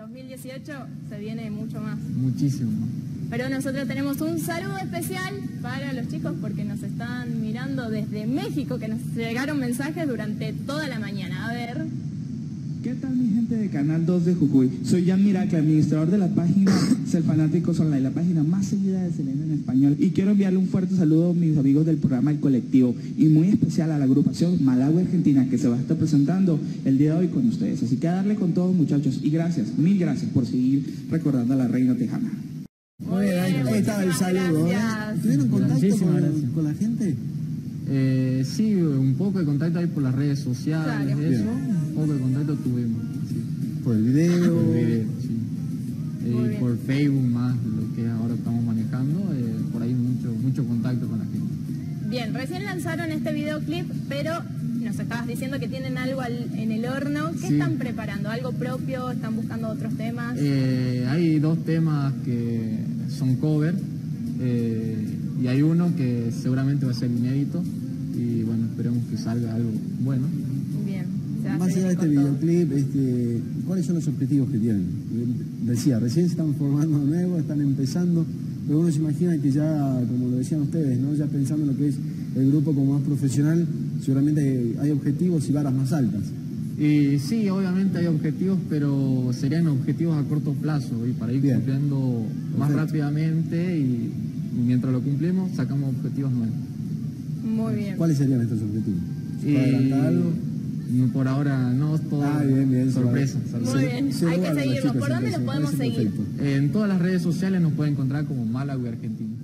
2018 se viene mucho más. Muchísimo. Pero nosotros tenemos un saludo especial para los chicos porque nos están mirando desde México, que nos llegaron mensajes durante toda la mañana. A ver. ¿Qué tal mi gente de Canal 2 de Jujuy? Soy Jan Miracle, administrador de la página Selfanáticos Online, la página más seguida de Selena en español. Y quiero enviarle un fuerte saludo a mis amigos del programa El Colectivo y muy especial a la agrupación Malawi Argentina que se va a estar presentando el día de hoy con ustedes. Así que a darle con todos muchachos y gracias, mil gracias por seguir recordando a la reina tejana. Muy bien, ahí estaba el saludo. ¿Tuvieron contacto con la gente? Sí, un poco de contacto ahí por las redes sociales, Claro. eso, un poco de contacto tuvimos. Sí. Por el video. Por video, sí. Muy Y bien. por Facebook más, lo que ahora estamos manejando, por ahí mucho contacto con la gente. Bien, recién lanzaron este videoclip, pero nos estabas diciendo que tienen algo en el horno. ¿Qué Sí. están preparando? ¿Algo propio? ¿Están buscando otros temas? Hay dos temas que son cover, y hay uno que seguramente va a ser inédito, y bueno, esperemos que salga algo bueno. Bien. se va a Más allá de seguir este con todo. videoclip, ¿cuáles son los objetivos que tienen? Decía, recién se están formando de nuevo, están empezando, pero uno se imagina que ya, como lo decían ustedes, ¿no? Ya pensando en lo que es el grupo como más profesional, seguramente hay objetivos y varas más altas. Y sí, obviamente hay objetivos, pero serían objetivos a corto plazo y para ir Bien. cumpliendo más Perfecto. rápidamente y mientras lo cumplimos sacamos objetivos nuevos. Muy bien. ¿Cuáles serían estos objetivos? ¿Se Y puede adelantar algo? por ahora no, todo Bien, sorpresa. Muy bien, Se lo hay que guardan los seguirlo. chicos, ¿Por dónde entonces, lo podemos me parece seguir? perfecto. En todas las redes sociales nos pueden encontrar como Malawi Argentina.